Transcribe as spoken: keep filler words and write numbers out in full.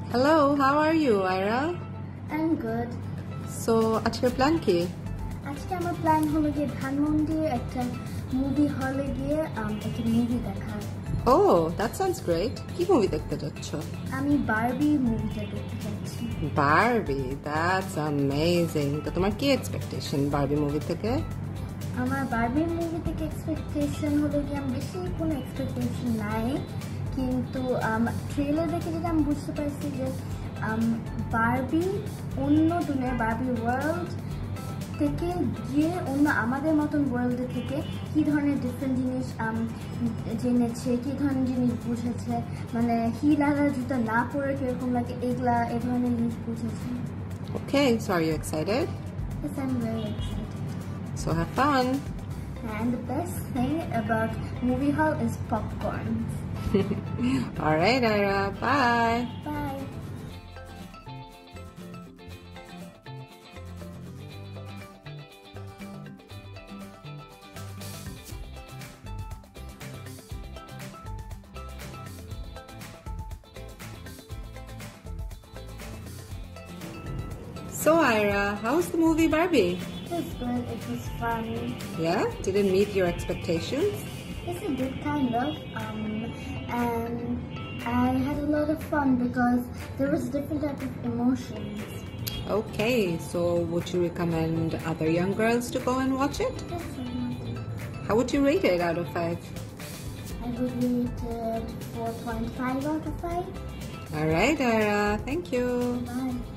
Hello, how are you, Ayra? I'm good. So, আজকের plan কি? আজকে আমার প্ল্যান হলো যে ধানমন্ডির একটা মুভি হলে গিয়ে একটা মুভি দেখা। Oh, that sounds great. কি মুভি দেখতে যাচ্ছ? আমি বারবি মুভিটা দেখতে যাচ্ছি। Barbie, that's amazing. তো তোমার কি এক্সপেকটেশন বারবি মুভি থেকে? আমার বারবি মুভি থেকে এক্সপেকটেশন হলো কি আমি বেশি কোনো এক্সপেকটেশন নাই, কিন্তু ট্রেলার দেখে যেটা আমি বুঝতে পারছি যে বারবি অন্য দুনিয়ার বারবি ওয়ার্ল্ড থেকে গিয়ে অন্য আমাদের মতন ওয়ার্ল্ডে থেকে কী ধরনের ডিফারেন্ট জিনিস জেনেছে, কী ধরনের জিনিস বুঝেছে, মানে হিলারা জুতা না পরে কীরকম লাগে এগুলা এ ধরনের জিনিস বুঝেছে। Okay, so are you excited? Yes, I'm very excited. So have fun. And the best thing about movie hall is popcorn. All right, Ayra. Bye. Bye. So, Ayra, how's the movie Barbie? It was good. It was fun. Yeah? Did it meet your expectations? It's a good kind of, um, and I had a lot of fun because there was different type of emotions. Okay, so would you recommend other young girls to go and watch it? Yes, I would. How would you rate it out of five? I would rate it four point five out of five. All right, Ayra. Thank you. Bye.